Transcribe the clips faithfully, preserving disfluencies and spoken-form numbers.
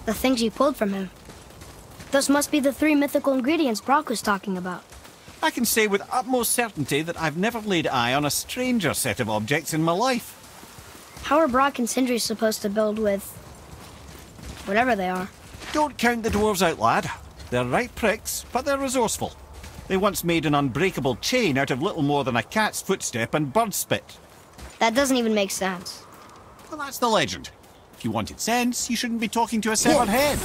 The things you pulled from him. Those must be the three mythical ingredients Brock was talking about. I can say with utmost certainty that I've never laid eye on a stranger set of objects in my life. How are Brock and Sindri supposed to build with... whatever they are? Don't count the dwarves out, lad. They're right pricks, but they're resourceful. They once made an unbreakable chain out of little more than a cat's footstep and bird spit. That doesn't even make sense. Well, that's the legend. If you wanted sense, you shouldn't be talking to a severed head.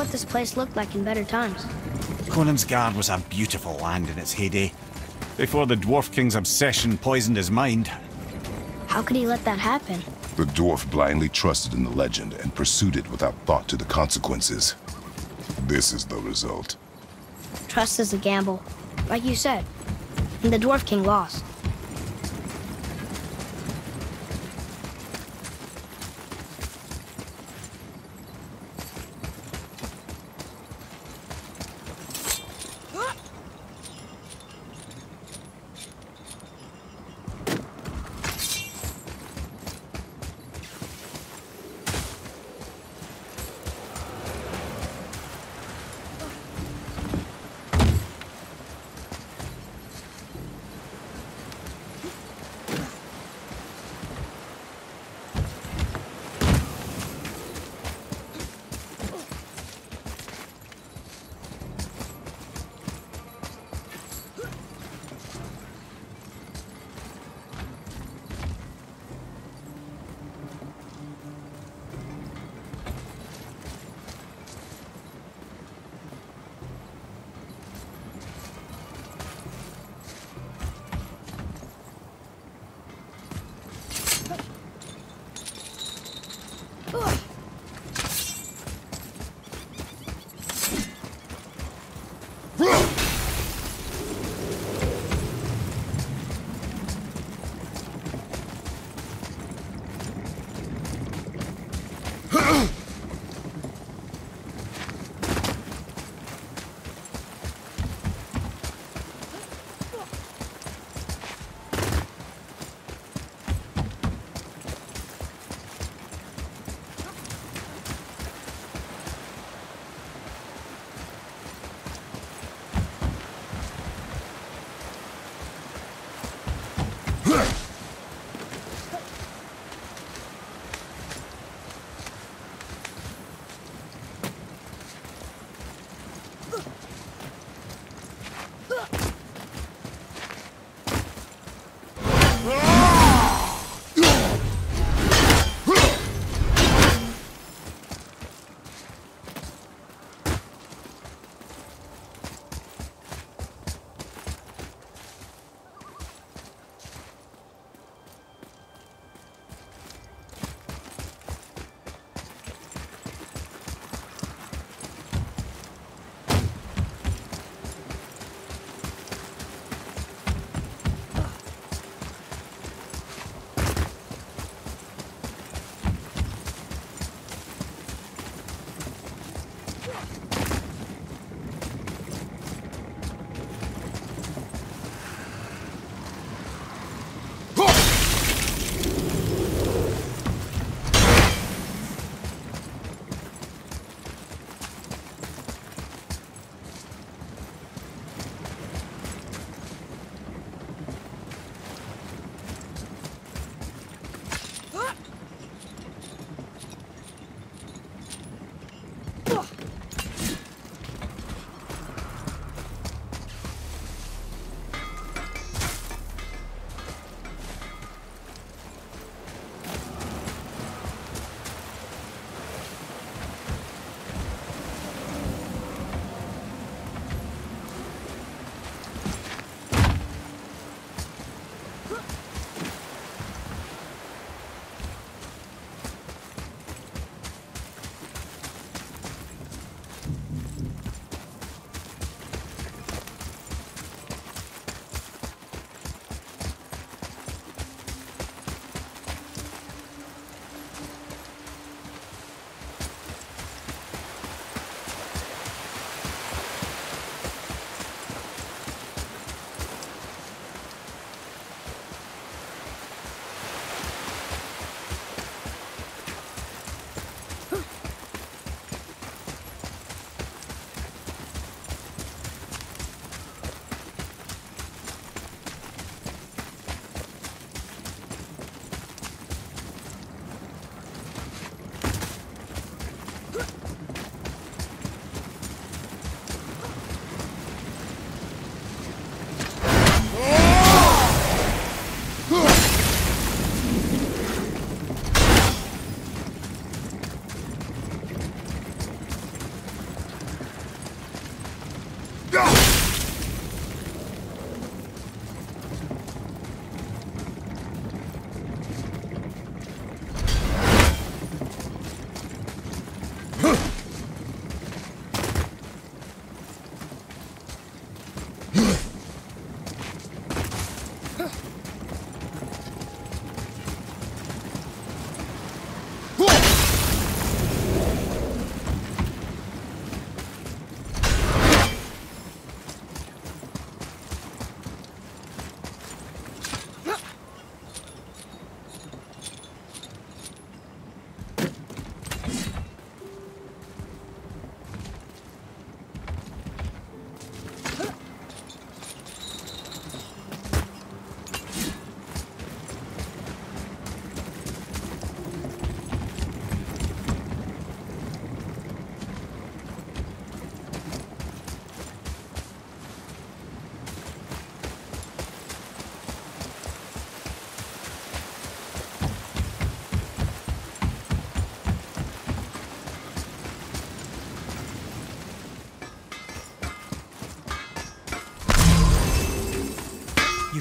what this place looked like in better times. Conansgard was a beautiful land in its heyday, before the Dwarf King's obsession poisoned his mind. How could he let that happen? The dwarf blindly trusted in the legend and pursued it without thought to the consequences. This is the result. Trust is a gamble, like you said. And the Dwarf King lost.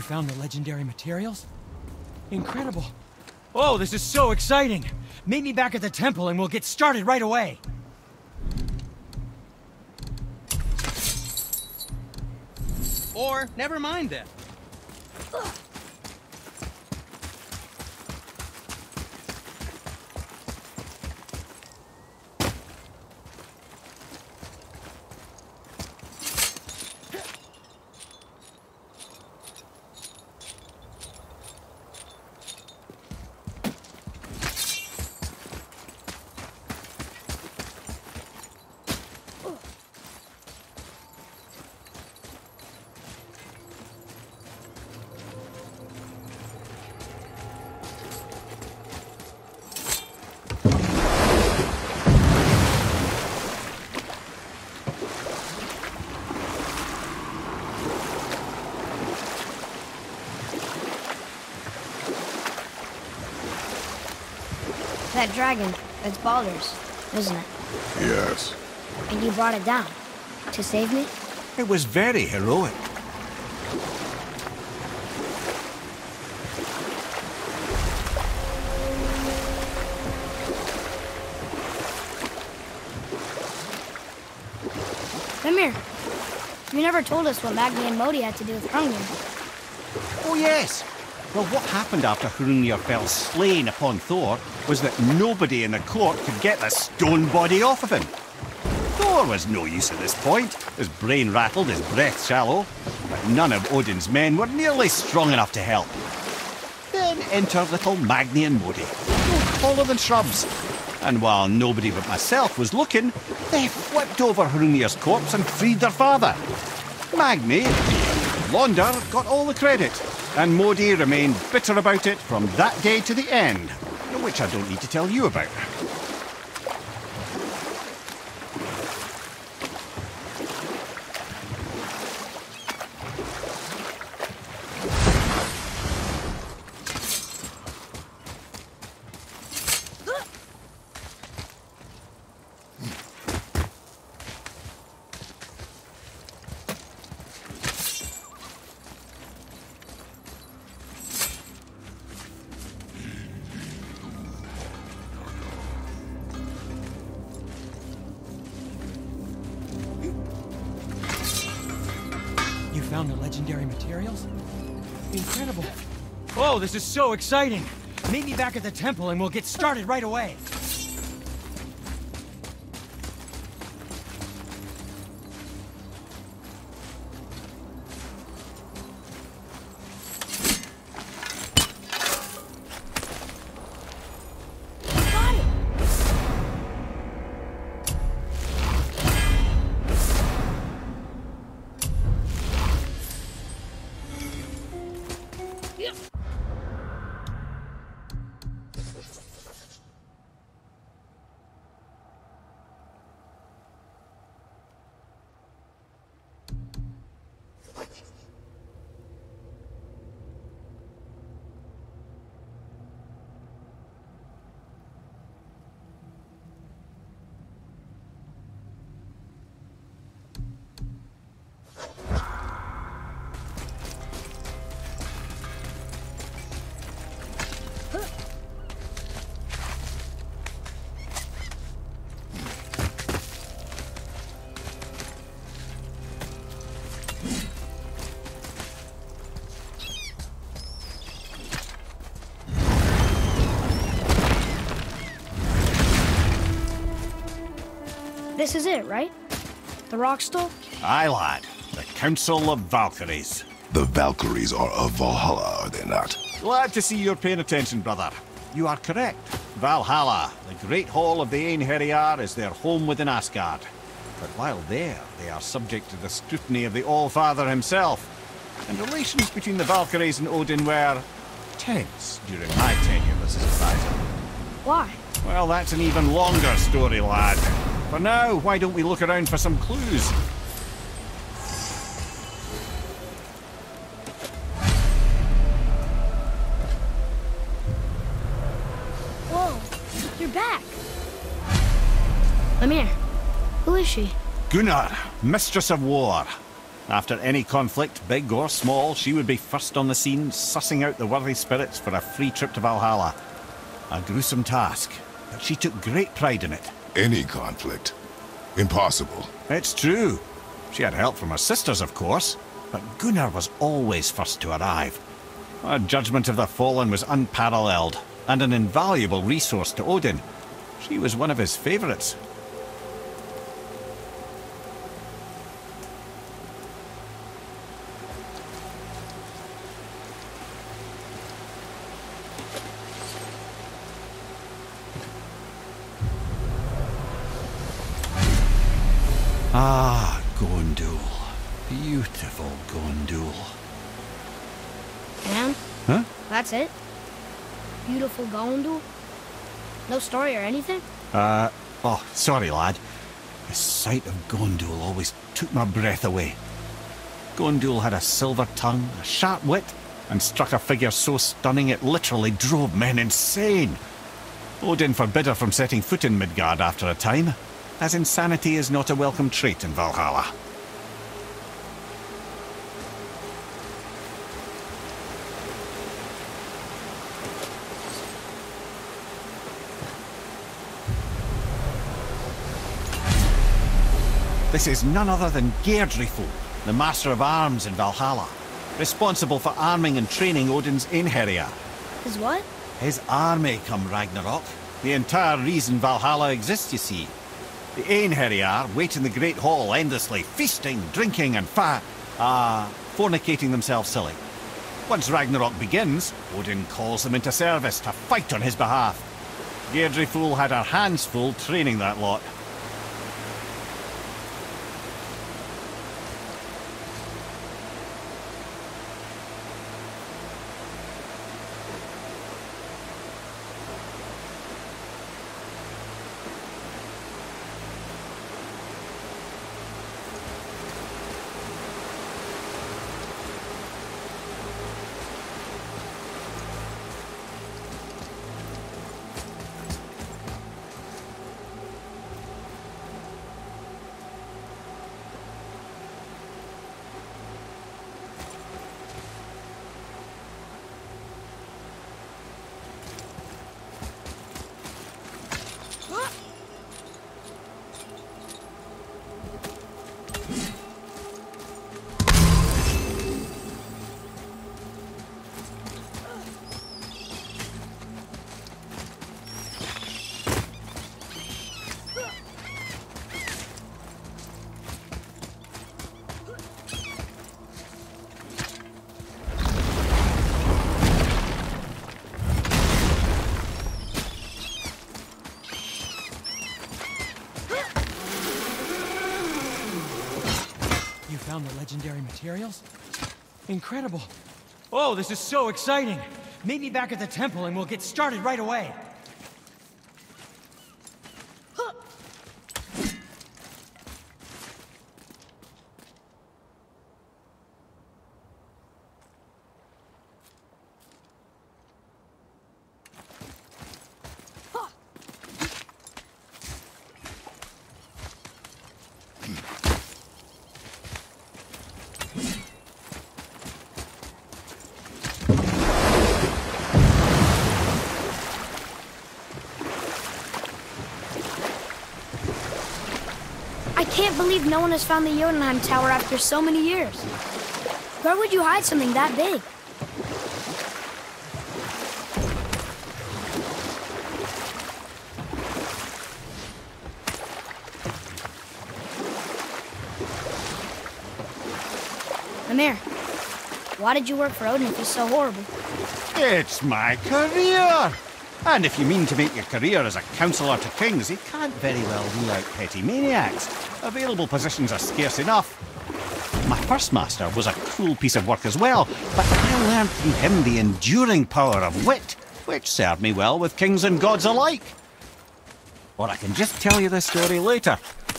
found the legendary materials? Incredible. Oh, this is so exciting! Meet me back at the temple and we'll get started right away! Or, never mind then. Ugh. That dragon, it's Baldur's, isn't it? Yes. And you brought it down to save me? It was very heroic. Come here. You never told us what Magni and Modi had to do with Hrungnir. Oh yes! Well, what happened after Hrungnir fell slain upon Thor was that nobody in the court could get the stone body off of him. Thor was no use at this point, his brain rattled, his breath shallow, but none of Odin's men were nearly strong enough to help. Then enter little Magni and Modi, taller than shrubs, and while nobody but myself was looking, they flipped over Hrungnir's corpse and freed their father. Magni, Londar, got all the credit, and Modi remained bitter about it from that day to the end, which I don't need to tell you about. You found the legendary materials? Incredible. Oh, this is so exciting! Meet me back at the temple and we'll get started right away! This is it, right? The Rockstall? Aye, lad. The Council of Valkyries. The Valkyries are of Valhalla, are they not? Glad to see you're paying attention, brother. You are correct. Valhalla, the great hall of the Einherjar, is their home within Asgard. But while there, they are subject to the scrutiny of the All-Father himself. And relations between the Valkyries and Odin were tense during my tenure as his advisor. Why? Well, that's an even longer story, lad. For now, why don't we look around for some clues? Whoa, you're back. Lemire, who is she? Gunnar, Mistress of War. After any conflict, big or small, she would be first on the scene, sussing out the worthy spirits for a free trip to Valhalla. A gruesome task, but she took great pride in it. Any conflict? Impossible. It's true. She had help from her sisters, of course, but Gunnar was always first to arrive. Her judgment of the fallen was unparalleled, and an invaluable resource to Odin. She was one of his favourites. Ah, Gondul. Beautiful Gondul. And? Huh? That's it? Beautiful Gondul? No story or anything? Uh, oh, sorry, lad. The sight of Gondul always took my breath away. Gondul had a silver tongue, a sharp wit, and struck a figure so stunning it literally drove men insane. Odin forbid her from setting foot in Midgard after a time, as insanity is not a welcome trait in Valhalla. This is none other than Geirdriful, the Master of Arms in Valhalla, responsible for arming and training Odin's Einherjar. His what? His army come Ragnarok. The entire reason Valhalla exists, you see. The Einherjar wait in the Great Hall endlessly, feasting, drinking and fa... ah, uh, fornicating themselves silly. Once Ragnarok begins, Odin calls them into service to fight on his behalf. Geirdriful had her hands full training that lot. Found the legendary materials? Incredible. Oh, this is so exciting. Meet me back at the temple and we'll get started right away. I can't believe no one has found the Jotunheim Tower after so many years. Where would you hide something that big? Mimir, why did you work for Odin if he's so horrible? It's my career! And if you mean to make your career as a counsellor to kings, you can't very well rule out petty maniacs. Available positions are scarce enough. My first master was a cruel piece of work as well, but I learned from him the enduring power of wit, which served me well with kings and gods alike. Or I can just tell you the story later.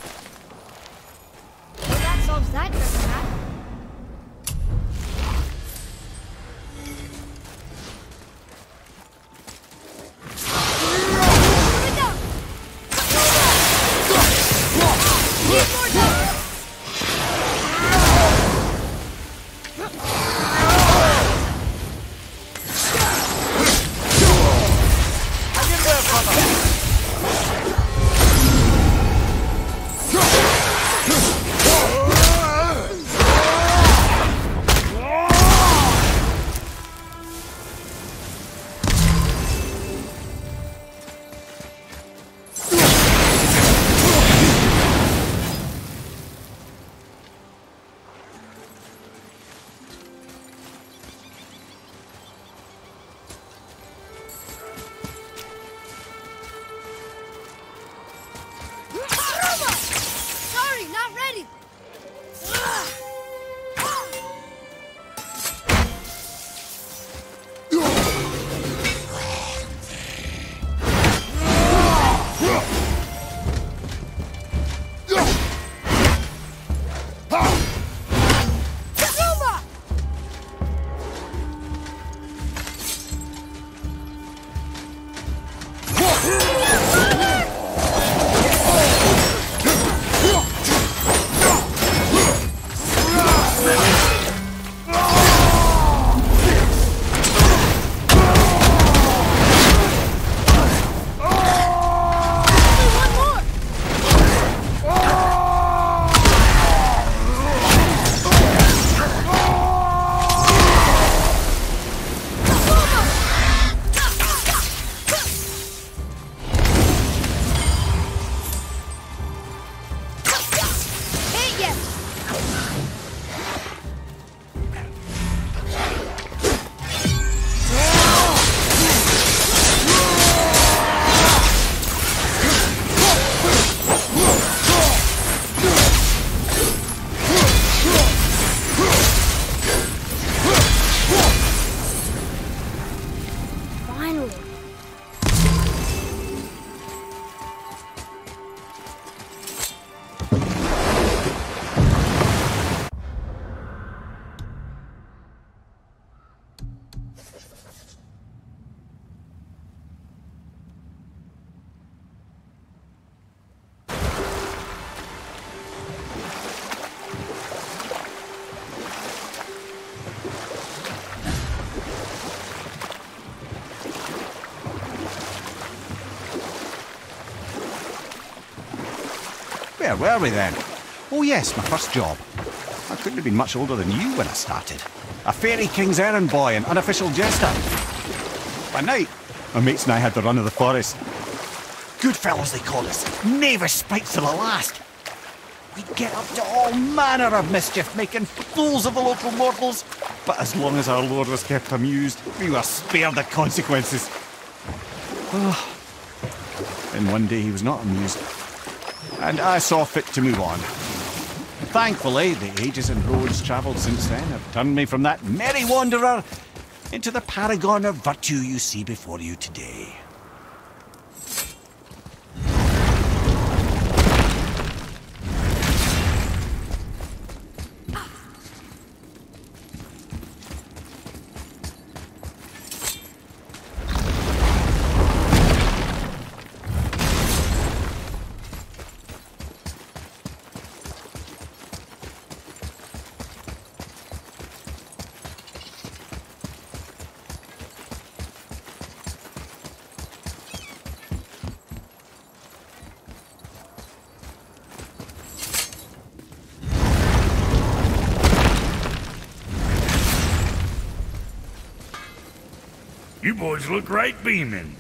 Well, that solves that trick, Matt. Where were we then? Oh yes, my first job. I couldn't have been much older than you when I started. A fairy king's errand boy and unofficial jester. By night, my mates and I had the run of the forest. Good fellows they called us. Knavish spikes to the last. We'd get up to all manner of mischief, making fools of the local mortals. But as long as our lord was kept amused, we were spared the consequences. Oh. And one day he was not amused. And I saw fit to move on. Thankfully, the ages and roads travelled since then have turned me from that merry wanderer into the paragon of virtue you see before you today. You boys look right beaming.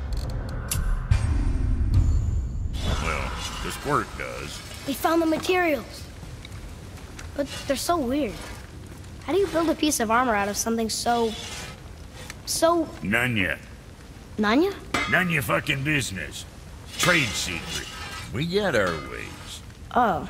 Well, the squirt does. We found the materials. But they're so weird. How do you build a piece of armor out of something so... so... None ya. Nanya? None ya fucking business. Trade secret. We got our ways. Oh.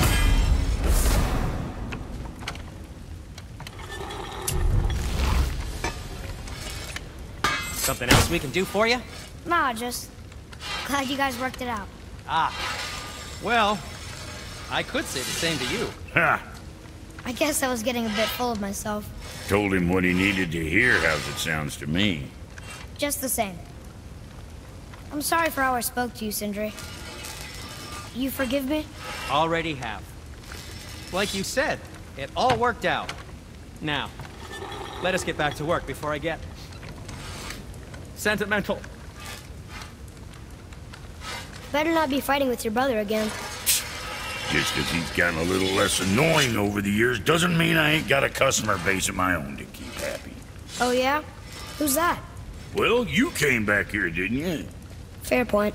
Something else we can do for you? Nah, just... glad you guys worked it out. Ah. Well, I could say the same to you. Ha! I guess I was getting a bit full of myself. Told him what he needed to hear, how's it sounds to me. Just the same. I'm sorry for how I spoke to you, Sindri. You forgive me? Already have. Like you said, it all worked out. Now, let us get back to work before I get... sentimental. Better not be fighting with your brother again. Just because he's gotten a little less annoying over the years doesn't mean I ain't got a customer base of my own to keep happy. Oh yeah? Who's that? Well, you came back here, didn't you? Fair point.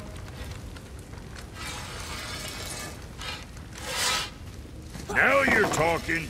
Now you're talking.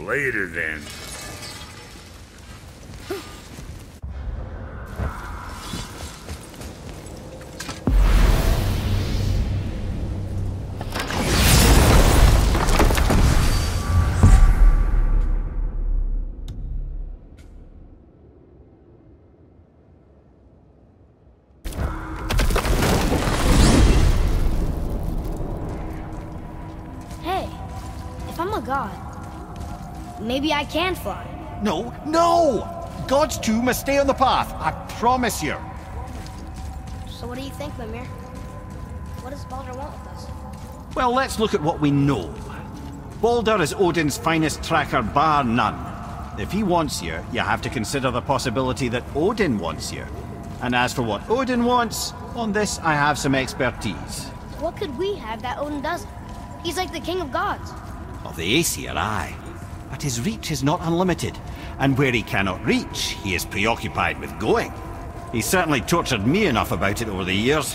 Later, then. Hey, if I'm a god, maybe I can fly. No, no! God's tomb must stay on the path, I promise you. So what do you think, Mimir? What does Baldur want with us? Well, let's look at what we know. Baldur is Odin's finest tracker bar none. If he wants you, you have to consider the possibility that Odin wants you. And as for what Odin wants, on this I have some expertise. What could we have that Odin doesn't? He's like the king of gods. Of the Aesir, aye. But his reach is not unlimited, and where he cannot reach, he is preoccupied with going. He's certainly tortured me enough about it over the years.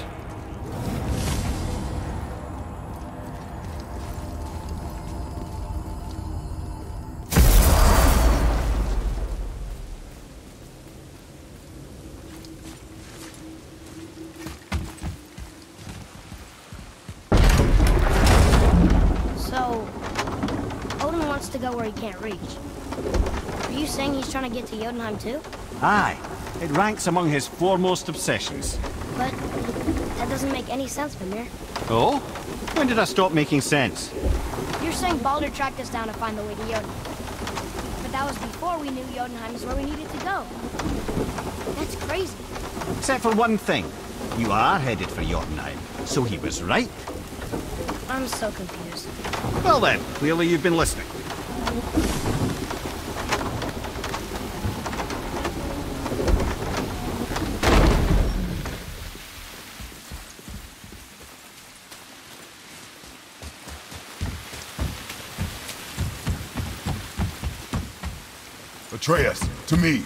So, Odin wants to go where he can't reach. Are you saying he's trying to get to Jotunheim too? Aye, it ranks among his foremost obsessions. But that doesn't make any sense, Mimir. Oh? When did I stop making sense? You're saying Baldur tracked us down to find the way to Jotunheim. But that was before we knew Jotunheim is where we needed to go. That's crazy. Except for one thing. You are headed for Jotunheim, so he was right. I'm so confused. Well then, clearly you've been listening. Atreus, to me.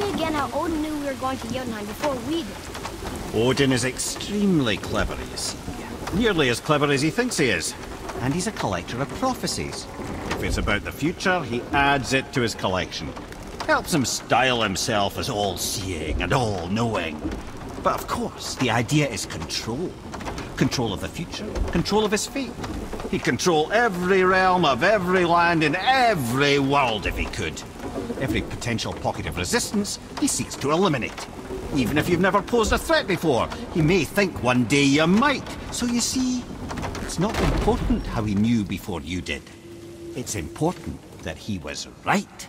me again how Odin knew we were going to Jotunheim before we did. Odin is extremely clever, you see. Nearly as clever as he thinks he is. And he's a collector of prophecies. If it's about the future, he adds it to his collection. Helps him style himself as all-seeing and all-knowing. But of course, the idea is control. Control of the future, control of his fate. He'd control every realm of every land in every world if he could. Every potential pocket of resistance, he seeks to eliminate. Even if you've never posed a threat before, he may think one day you might. So you see, it's not important how he knew before you did. It's important that he was right.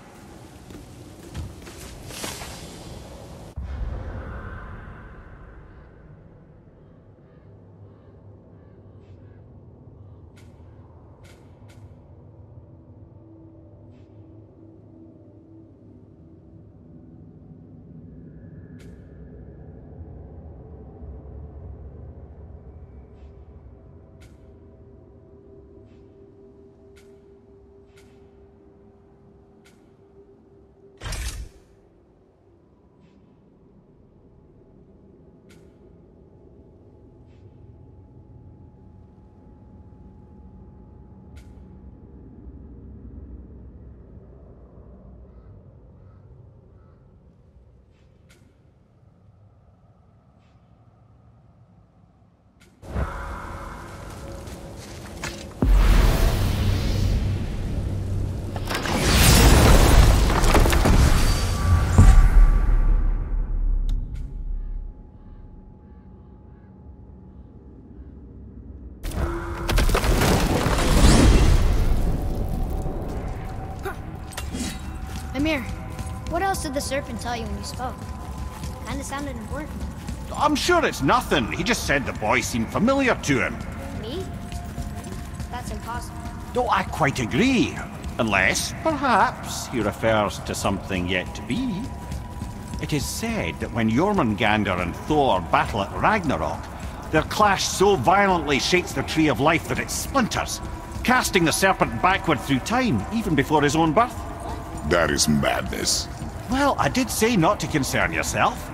Mimir, what else did the serpent tell you when you spoke? Kinda sounded important. I'm sure it's nothing. He just said the boy seemed familiar to him. Me? That's impossible. No, I quite agree. Unless, perhaps, he refers to something yet to be. It is said that when Jormungandr and Thor battle at Ragnarok, their clash so violently shakes the Tree of Life that it splinters, casting the serpent backward through time, even before his own birth. That is madness. Well, I did say not to concern yourself.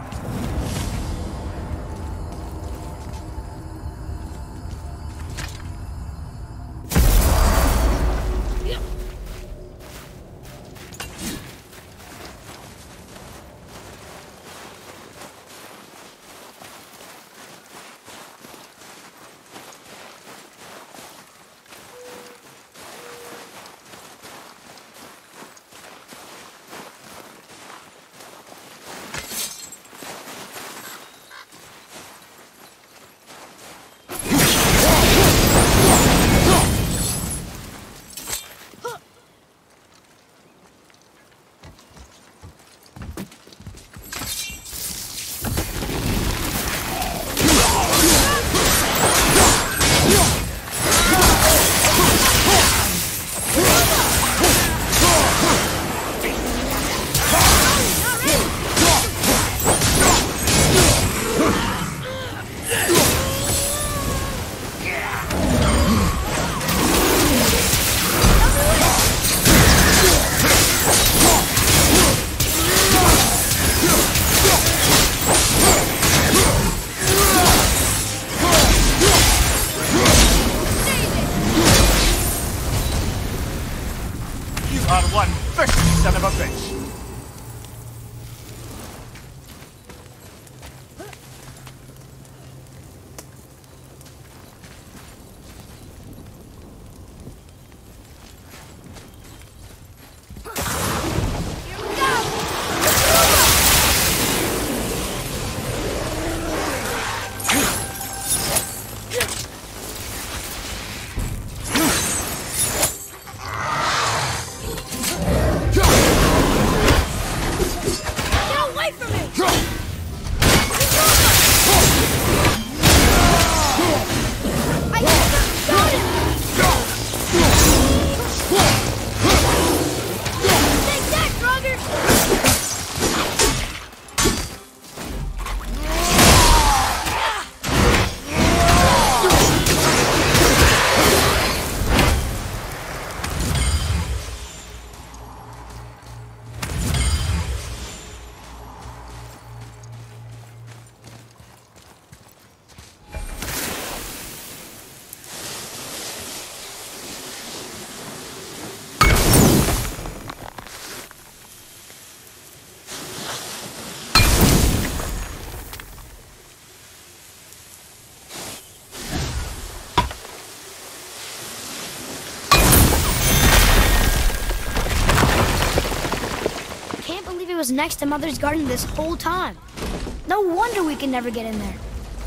was next to Mother's garden this whole time. No wonder we can never get in there.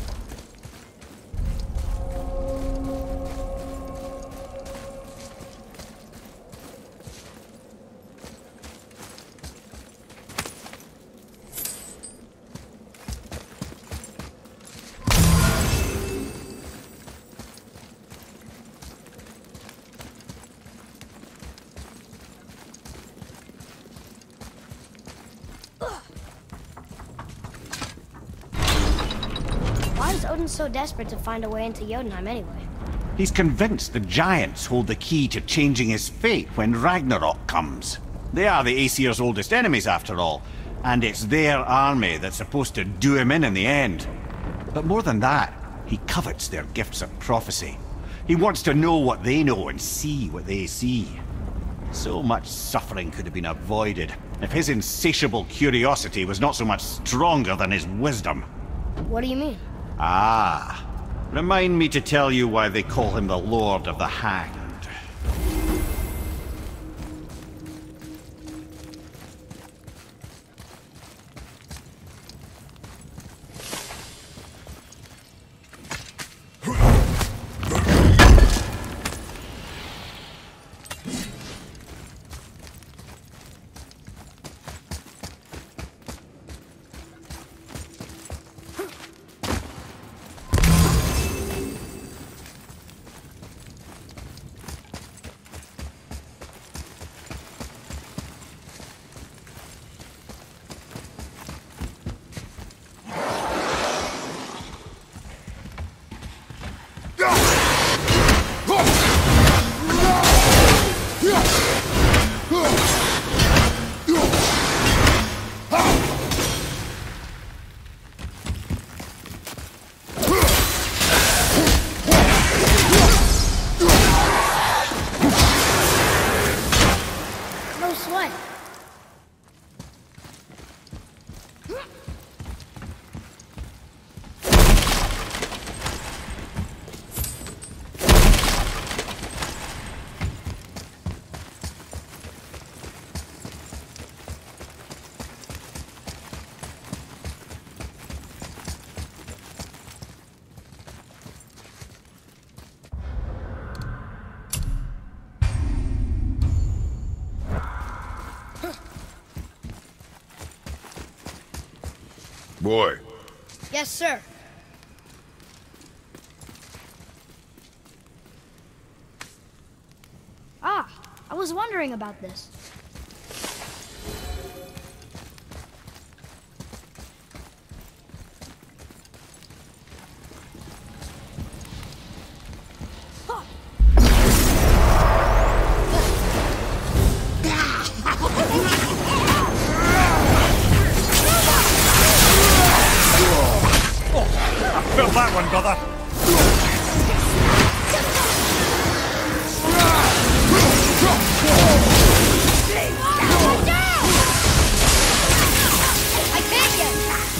Why is Odin so desperate to find a way into Jotunheim anyway? He's convinced the giants hold the key to changing his fate when Ragnarok comes. They are the Aesir's oldest enemies, after all, and it's their army that's supposed to do him in in the end. But more than that, he covets their gifts of prophecy. He wants to know what they know and see what they see. So much suffering could have been avoided if his insatiable curiosity was not so much stronger than his wisdom. What do you mean? Ah, remind me to tell you why they call him the Lord of the Hanged. Boy. Yes, sir. Ah, I was wondering about this. Feel that one, brother. I can't get.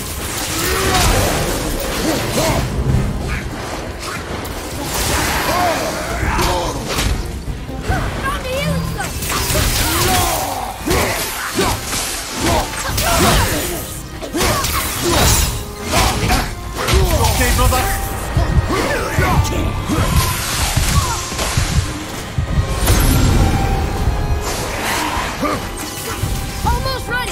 Found the healing Okay, brother. Almost ready.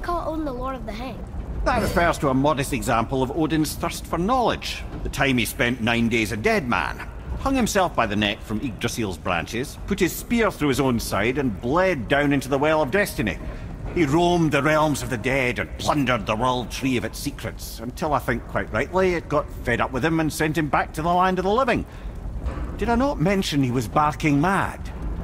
call Odin the Lord of the Hang? That refers to a modest example of Odin's thirst for knowledge. The time he spent nine days a dead man. Hung himself by the neck from Yggdrasil's branches, put his spear through his own side, and bled down into the Well of Destiny. He roamed the realms of the dead and plundered the World Tree of its secrets, until I think quite rightly it got fed up with him and sent him back to the land of the living. Did I not mention he was barking mad?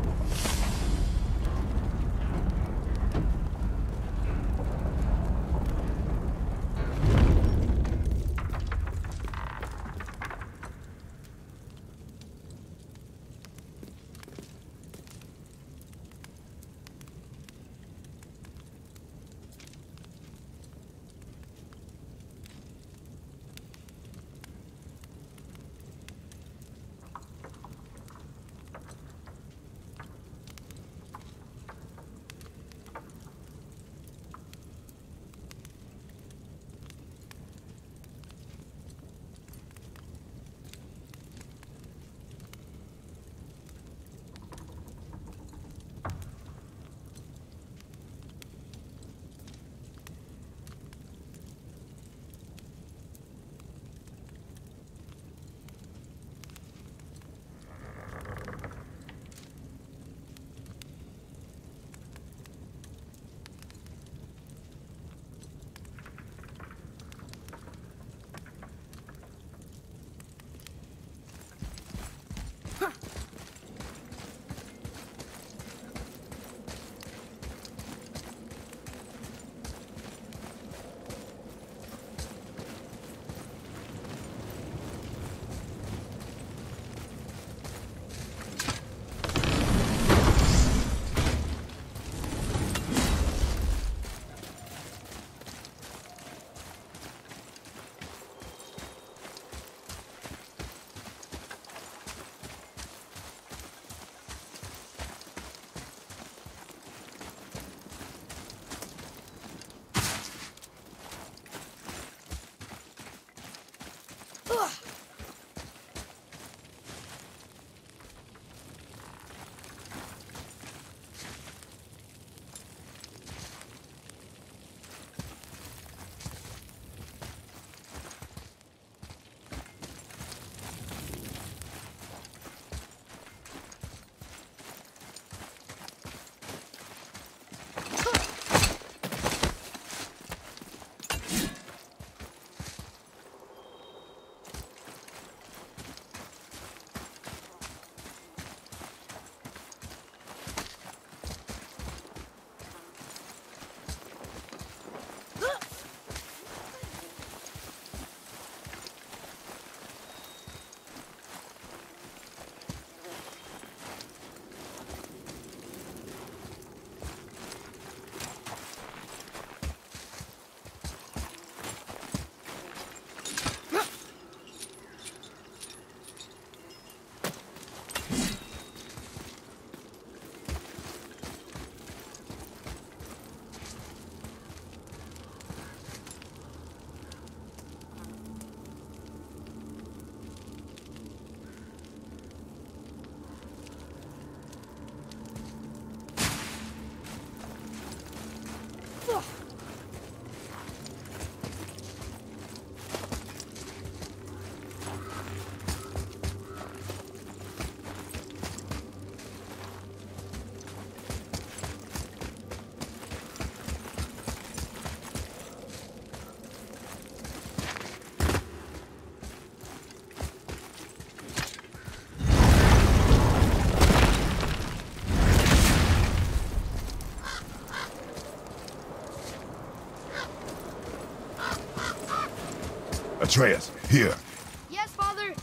Atreus, here. Yes, Father.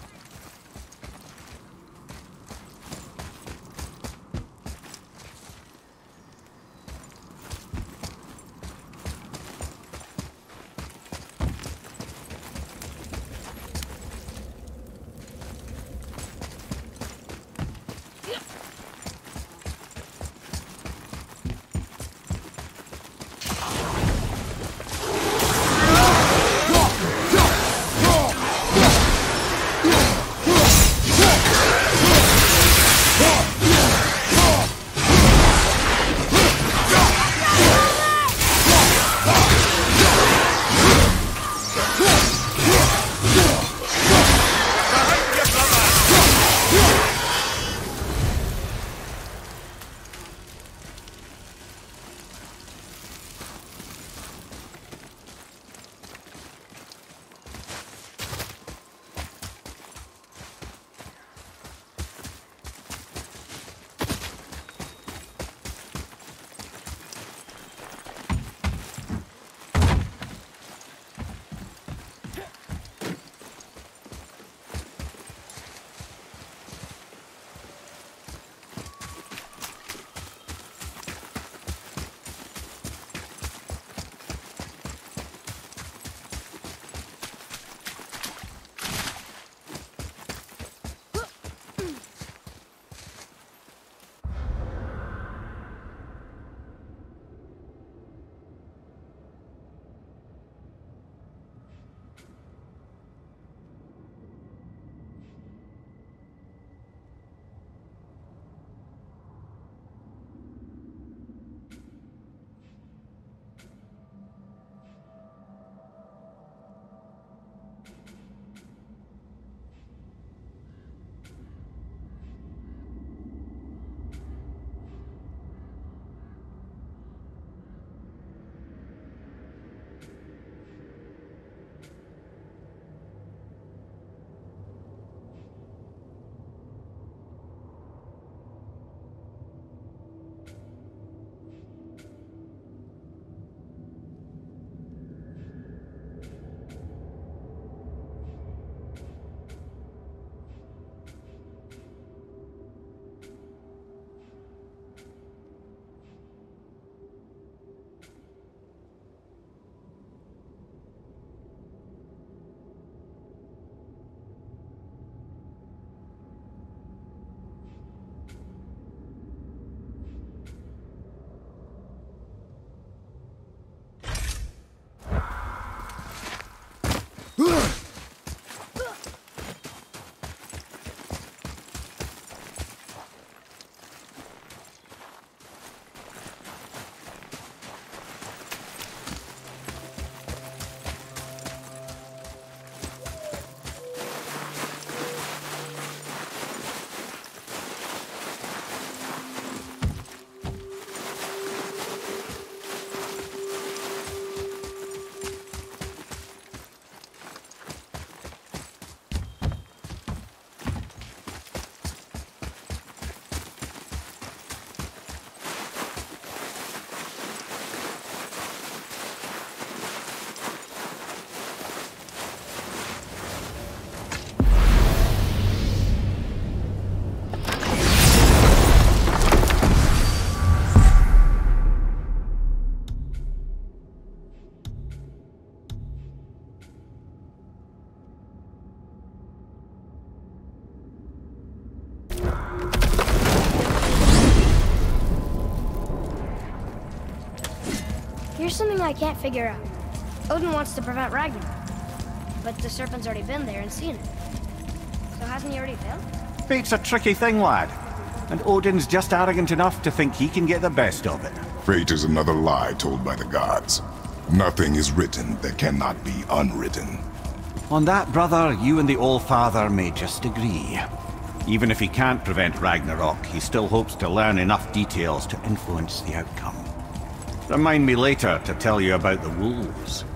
Go! Here's something I can't figure out. Odin wants to prevent Ragnarok, but the Serpent's already been there and seen it. So hasn't he already failed? Fate's a tricky thing, lad. And Odin's just arrogant enough to think he can get the best of it. Fate is another lie told by the gods. Nothing is written that cannot be unwritten. On that, brother, you and the All-Father may just agree. Even if he can't prevent Ragnarok, he still hopes to learn enough details to influence the outcome. Remind me later to tell you about the wolves.